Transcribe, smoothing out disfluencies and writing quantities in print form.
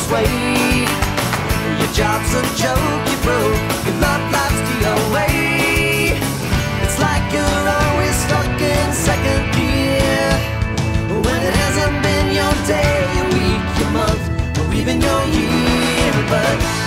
way. Your job's a joke, you broke, your love life's the away. It's like you're always stuck in second gear, when it hasn't been your day, your week, your month, or even your year. But